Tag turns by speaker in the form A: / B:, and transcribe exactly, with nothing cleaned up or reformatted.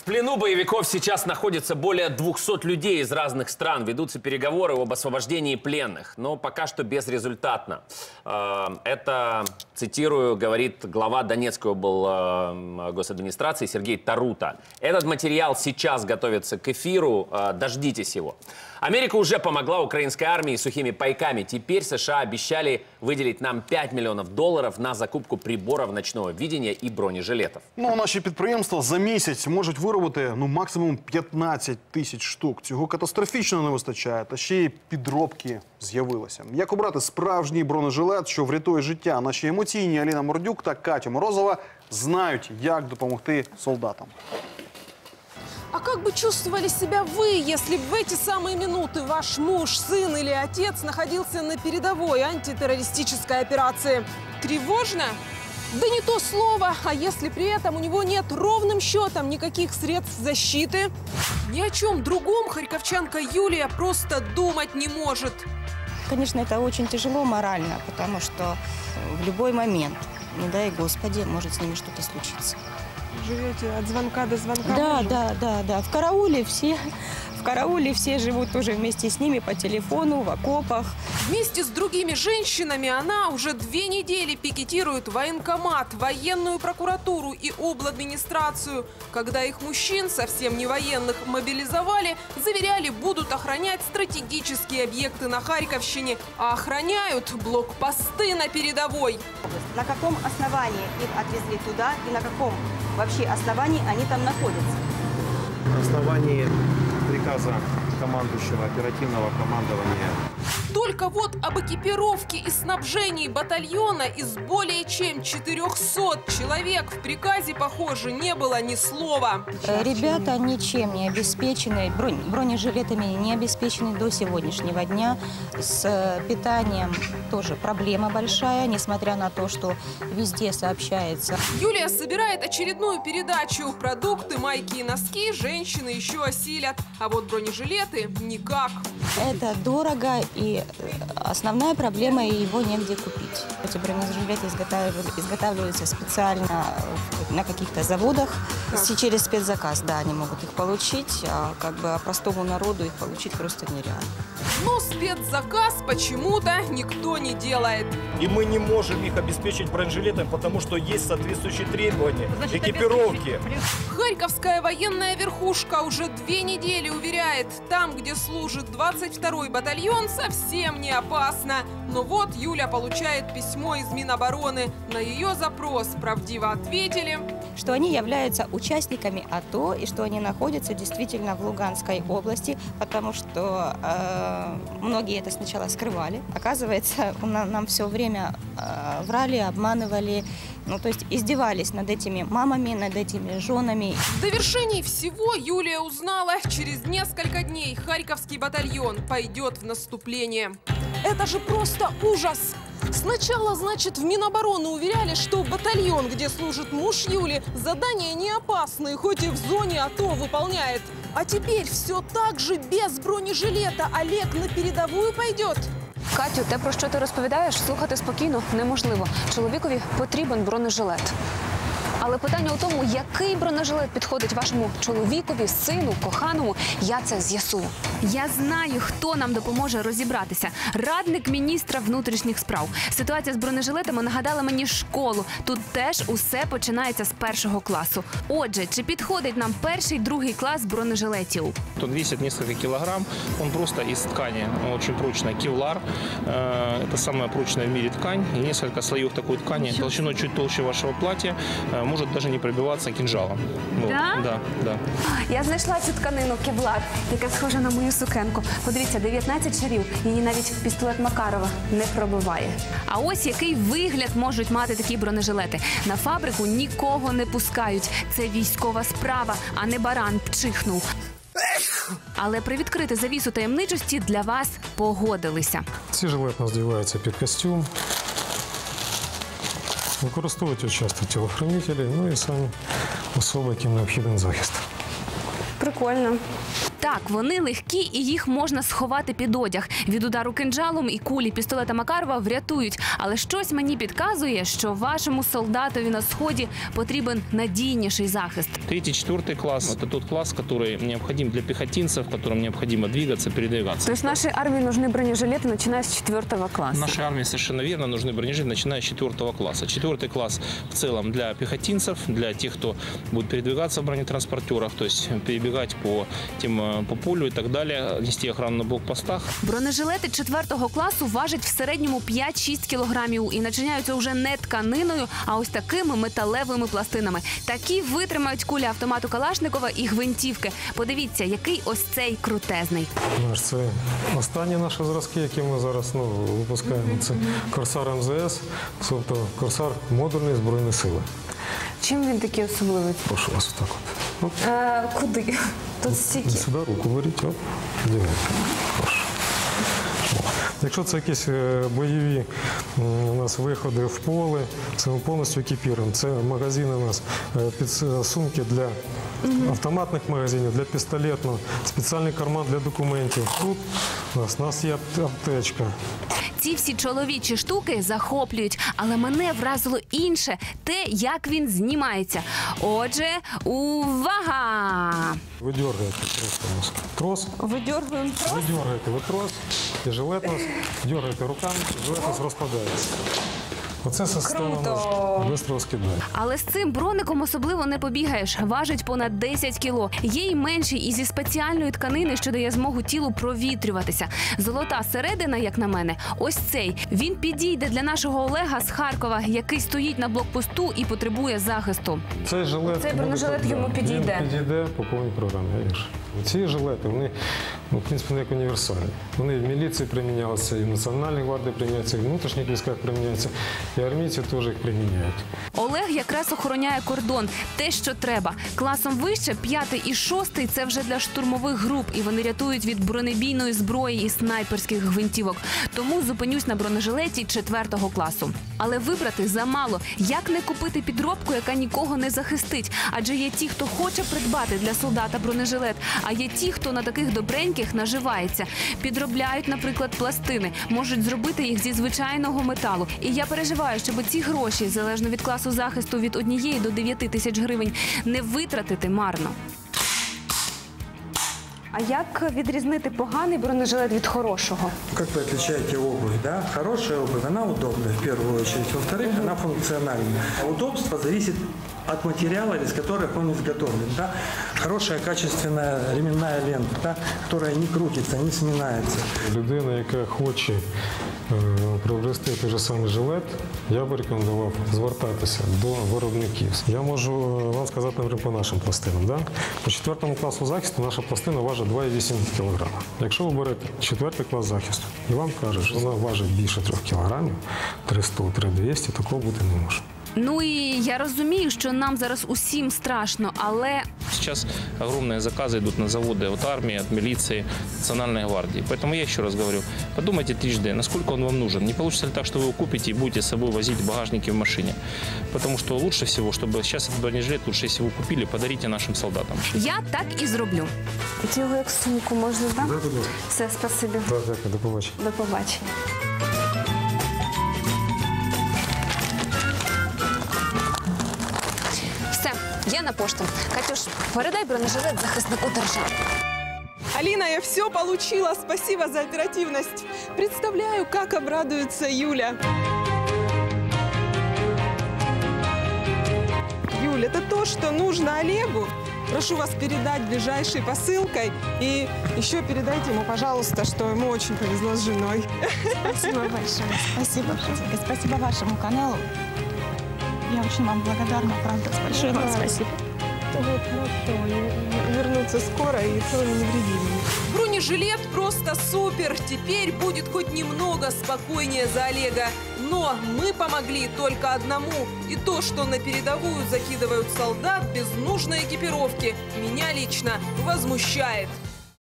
A: плену боевиков сейчас находится более двухсот людей из разных стран. Ведутся переговоры об освобождении пленных, но пока что безрезультатно. Это, цитирую, говорит глава Донецкой облгосадминистрации Сергей Тарута. Этот материал сейчас готовится к эфиру, дождитесь его. Америка уже помогла украинской армии сухими пайками. Теперь США обещали выделить нам пять миллионов долларов на закупку приборов ночного видения и бронежилетов.
B: Ну, наші підприємства за місяць можуть виробити, ну, максимум п'ятнадцять тисяч штук. Цього катастрофічно не вистачає, та ще й підробки з'явилися. Як обрати справжній бронежилет, що врятує життя? Наші емоційні Аліна Мордюк та Катя Морозова знають, як допомогти солдатам.
C: А как бы чувствовали себя вы, если бы в эти самые минуты ваш муж, сын или отец находился на передовой антитеррористической операции? Тревожно? Да не то слово. А если при этом у него нет ровным счетом никаких средств защиты? Ни о чем другом харьковчанка Юлия просто думать не может.
D: Конечно, это очень тяжело морально, потому что в любой момент, не дай Господи, может с ними что-то случиться.
C: Живете от звонка до звонка?
D: Да, да, да, да. В карауле все, в карауле все живут тоже вместе с ними по телефону, в окопах.
C: Вместе с другими женщинами она уже две недели пикетирует военкомат, военную прокуратуру и обладминистрацию. Когда их мужчин, совсем не военных, мобилизовали, заверяли, будут охранять стратегические объекты на Харьковщине. А охраняют блокпосты на передовой.
E: На каком основании их отвезли туда и на каком вообще основании они там находятся?
F: На основании приказа командующего оперативного командования.
C: Только вот об экипировке и снабжении батальона из более чем четырёхсот человек в приказе, похоже, не было ни слова.
D: Ребята ничем не обеспечены, бронь, бронежилетами не обеспечены до сегодняшнего дня. С питанием тоже проблема большая, несмотря на то, что везде сообщается.
C: Юлия собирает очередную передачу. Продукты, майки и носки женщины еще осилят. А вот бронежилеты никак.
D: Это дорого, и основная проблема – его негде купить. Эти бронежилеты изготавливаются специально на каких-то заводах. Как? Через спецзаказ, да, они могут их получить, а как бы а простому народу их получить просто нереально.
C: Но спецзаказ почему-то никто не делает.
G: И мы не можем их обеспечить бронежилетами, потому что есть соответствующие требования, экипировки.
C: Харьковская военная верхушка уже две недели уверяет, там, где служит двадцать второй батальон, совсем не опасно. Но вот Юля получает письмо из Минобороны. На ее запрос правдиво ответили,
D: что они являются участниками АТО и что они находятся действительно в Луганской области, потому что э, многие это сначала скрывали. Оказывается, нам, нам все время э, врали, обманывали, ну то есть издевались над этими мамами, над этими женами.
C: В довершении всего Юлия узнала, через несколько дней Харьковский батальон пойдет в наступление. Это же просто ужас! Сначала, значит, в Минобороны уверяли, что батальон, где служит муж Юли, задания не опасные, хоть и в зоне АТО выполняет. А теперь все так же без бронежилета Олег на передовую пойдет.
H: Катю, те, про що ти розповідаєш, слухати спокійно неможливо. Чоловікові потрібен бронежилет. Але питання у тому, який бронежилет підходить вашому чоловікові, сину, коханому, я це з'ясую.
I: Я знаю, хто нам допоможе розібратися. Радник міністра внутрішніх справ. Ситуація з бронежилетами нагадала мені школу. Тут теж усе починається з першого класу. Отже, чи підходить нам перший, другий клас бронежилетів?
J: Он весит несколько килограмм, он просто из ткани, очень прочная, кевлар. Это самая прочная в мире ткань. И несколько слоев такой ткани, толщиной чуть толще вашего платья, может даже не пробиваться кинжалом. Вот.
I: Да?
J: Да, да.
H: Я знайшла цю тканину кевлар, яка схожа на мою сукенку. Подивіться, дев'ятнадцять шарів, її навіть пістолет Макарова не пробиває.
I: А ось який вигляд можуть мати такі бронежилети. На фабрику нікого не пускають. Це військова справа, а не баран пчихнув. Але привідкрити завісу таємничості для вас погодилися.
K: Ці жилет надіваються під костюм. Використовують часто тілохранителі, ну і самі особи, яким необхідний захист.
H: Прикольно.
I: Так, вони легкі і їх можна сховати під одяг. Від удару кинджалом і кулі пістолета Макарова врятують. Але щось мені підказує, що вашому солдатові на сході потрібен надійніший захист.
J: Третий, четвертый класс – это тот класс, который необходим для пехотинцев, которым необходимо двигаться, передвигаться.
H: То есть нашей армии нужны бронежилеты, начиная с четвертого класса?
J: Нашей армии совершенно верно нужны бронежилеты, начиная с четвертого класса. Четвертый класс в целом для пехотинцев, для тех, кто будет передвигаться в бронетранспортерах, то есть перебегать по, тем, по полю и так далее, нести охрану на блокпостах.
I: Бронежилети четвертого класу важать в середньому п'ять-шість кілограмів і начиняються вже не тканиною, а ось такими металевими пластинами. Такі витримають кулі автомату Калашникова і гвинтівки. Подивіться, який ось цей крутезний.
K: Це останні наші зразки, які ми зараз ну, випускаємо. Це Корсар ем зет ес, тобто Корсар модульної збройної сили.
H: Чим він такий особливий?
K: Прошу вас отак от. от.
H: А, куди? Тут стільки.
K: Сюди руку беріть, оп, дивіться. Прошу. Якщо це якісь бойові у нас виходи в поле, це ми повністю екіпіруємо. Це магазини у нас, підсумки для автоматних магазинів, для пістолетного, спеціальний карман для документів. Тут у нас, у нас є аптечка.
I: Ці всі чоловічі штуки захоплюють, але мене вразило інше – те, як він знімається. Отже, увага!
K: Ви дергаєте просто у нас трос.
H: Видергуємо трос?
K: Ви дергаєте ви трос, і жилет у нас, дергаєте руками, і жилет у нас розпадається. Оце система нас швидко розкидає.
I: Але з цим броником особливо не побігаєш. Важить понад десять кіло. Є й менший і зі спеціальної тканини, що дає змогу тілу провітрюватися. Золота середина, як на мене, ось цей. Він підійде для нашого Олега з Харкова, який стоїть на блокпосту і потребує захисту.
K: Цей жилет,
H: Цей бронежилет йому підійде?
K: Він підійде по повній програмі. Ці жилети, вони, ну, в принципі, не як універсальні. Вони в міліції примінялися, і в Національній гвардії приміняються, і в внутрішніх військах приміняються, і армійці теж їх приміняють.
I: Олег якраз охороняє кордон. Те, що треба. Класом вище, п'ятий і шостий – це вже для штурмових груп, і вони рятують від бронебійної зброї і снайперських гвинтівок. Тому зупинюсь на бронежилеті четвертого класу. Але вибрати замало. Як не купити підробку, яка нікого не захистить? Адже є ті, хто хоче придбати для солдата бронежилет, а є ті, хто на таких добреньких наживається. Підробляють, наприклад, пластини. Можуть зробити їх зі звичайного металу. І я переживаю, щоб ці гроші, залежно від класу захисту від однієї до дев'яти тисяч гривень, не витратити марно.
H: А як відрізнити поганий бронежилет від хорошого?
L: Как вы отличаете обувь, да? Хорошая обувь, она удобная в первую очередь. Во-вторых, она функциональна. А удобство зависит от материала, из которых он изготовлен. Да? Хорошая, качественная ременная лента, да? Которая не крутится, не сминается.
K: Людина, яка хоче е, приобрести той же самий жилет, я б рекомендував звертатися до виробників. Я можу вам сказати, наприклад, по нашим пластинам. Да? По четвертому класу захисту наша пластина важить два і вісім кілограма. Якщо ви берете четвертий клас захисту і вам кажуть, що вона важить більше трьох кілограмів, три сто - три двісті, такого бути не може.
I: Ну і я розумію, що нам зараз усім страшно, але...
J: Сейчас огромные заказы идут на заводы от армии, от милиции, Национальной гвардии. Поэтому я еще раз говорю, подумайте трижды, насколько он вам нужен. Не получится ли так, что вы его купите и будете с собой возить в багажнике в машине? Потому что лучше всего, чтобы сейчас этот бронежилет, лучше, если вы купили, подарите нашим солдатам.
I: Я так і зроблю.
H: Цього як сумку можна, так?
K: Да, будь ласка.
H: Все, спасибі.
K: Так, дякую, до побачення.
H: До побачення. Все, я на пошту. Катюш, передай бронежилет захиснику держави.
C: Алина, я все получила. Спасибо за оперативность. Представляю, как обрадуется Юля. Юля, это то, что нужно Олегу. Прошу вас передать ближайшей посылкой. И еще передайте ему, пожалуйста, что ему очень повезло с женой.
D: Спасибо большое. Спасибо. Спасибо вашему каналу. Я очень вам благодарна, правда. Большое вам спасибо.
C: Вот, ну что, вернуться скоро и целыми невредимыми. Бронежилет просто супер. Теперь будет хоть немного спокойнее за Олега. Но мы помогли только одному. И то, что на передовую закидывают солдат без нужной экипировки, меня лично возмущает.